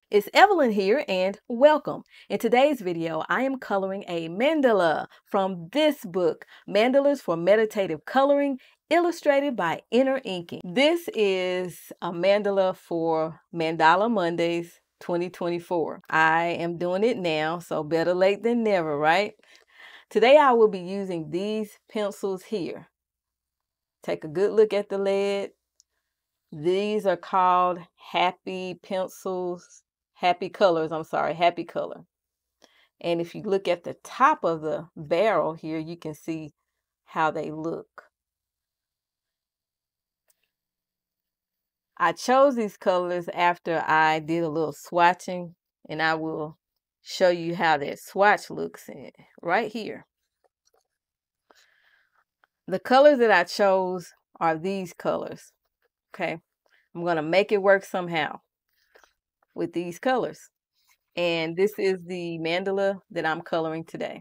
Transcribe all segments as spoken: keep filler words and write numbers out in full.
It's Evelyn here and welcome. In today's video, I am coloring a mandala from this book, Mandalas for Meditative Coloring, illustrated by Inner Inking. This is a mandala for Mandala Mondays twenty twenty-four. I am doing it now, so better late than never, right? Today I will be using these pencils here. Take a good look at the lead. These are called Happy Pencils. Happy Colors, I'm sorry, Happy Color. And if you look at the top of the barrel here, you can see how they look. I chose these colors after I did a little swatching, and I will show you how that swatch looks in, right here. The colors that I chose are these colors, okay? I'm going to make it work somehow with these colors. And this is the mandala that I'm coloring today.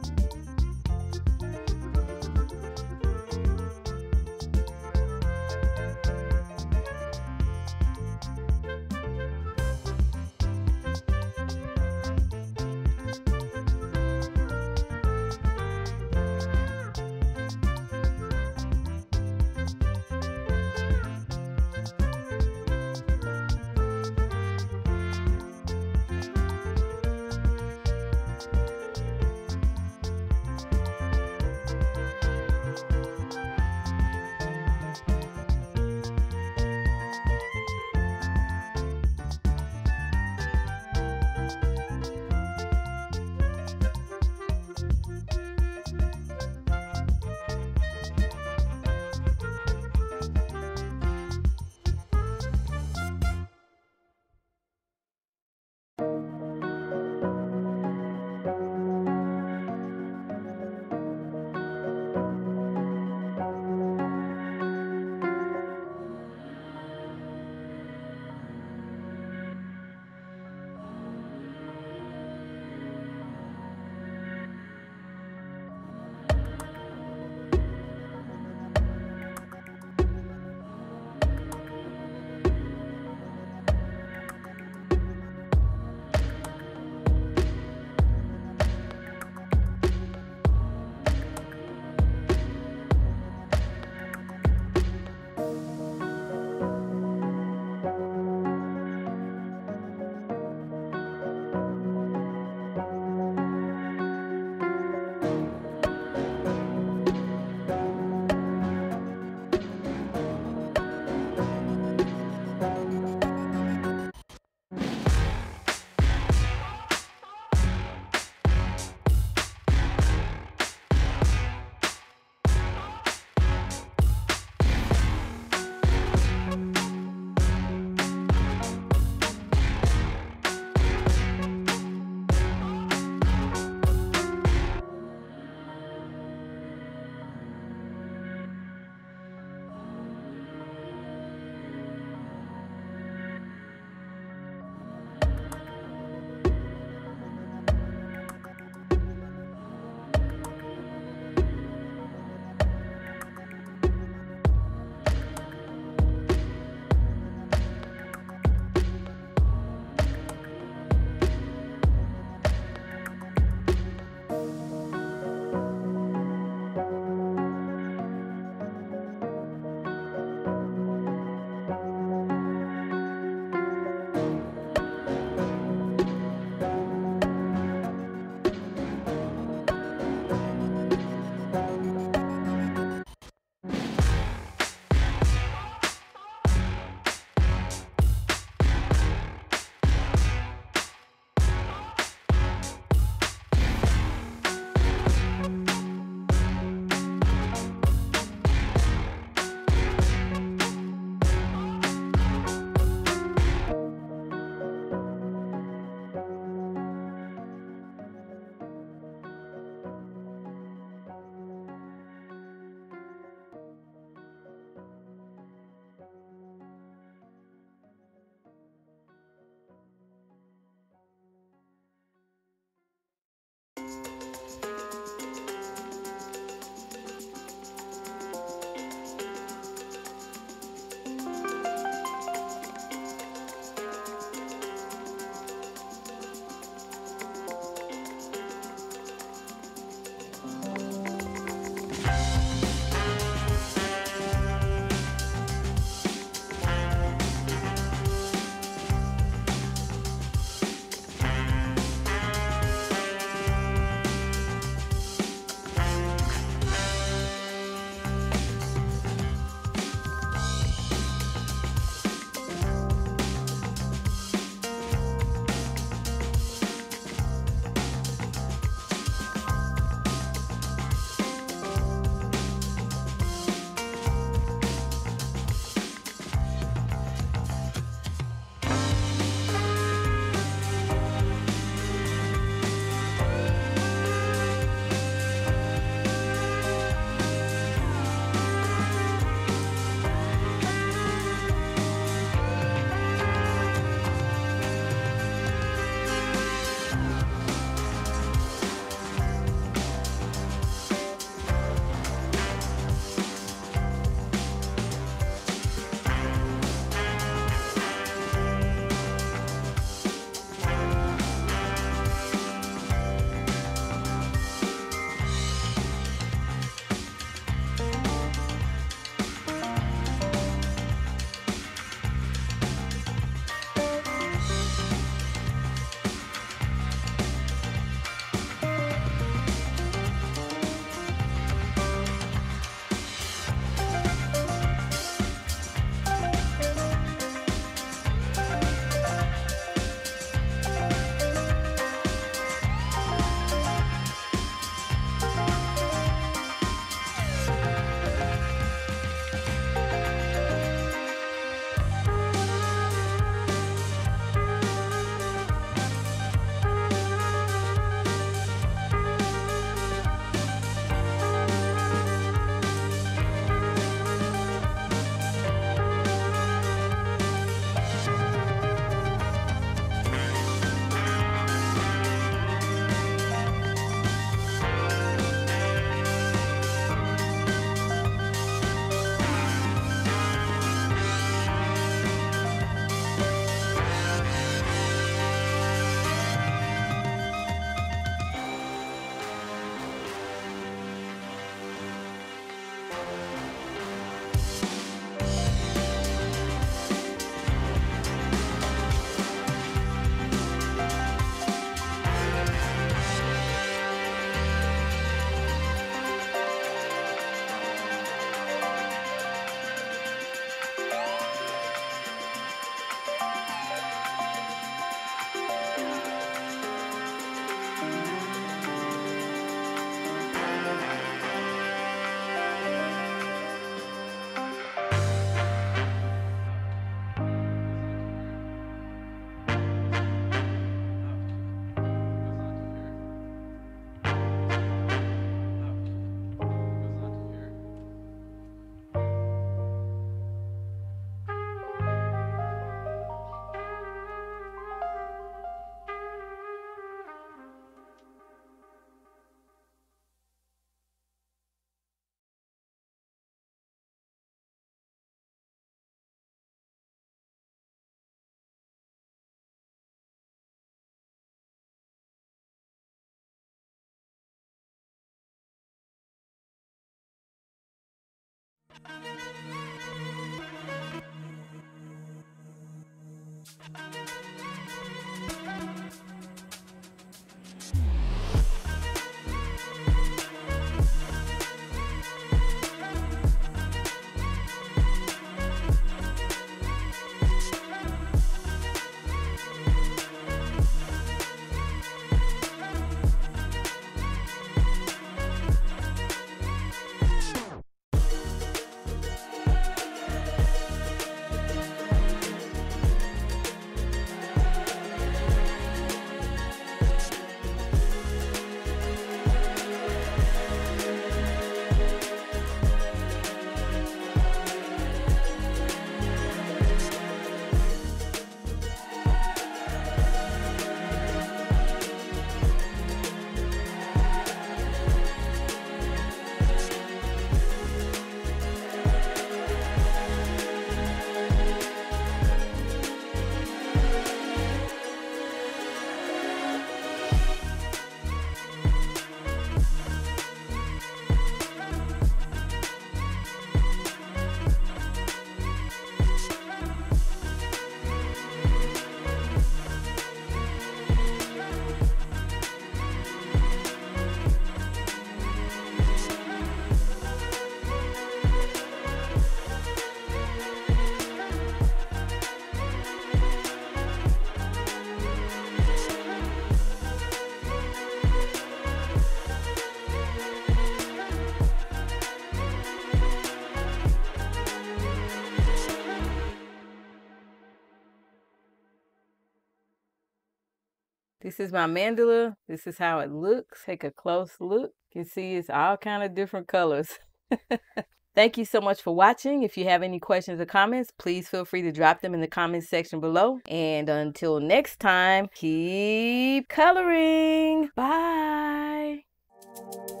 This is my mandala. This is how it looks. Take a close look. You can see it's all kind of different colors. Thank you so much for watching. If you have any questions or comments, please feel free to drop them in the comments section below. And until next time, keep coloring. Bye.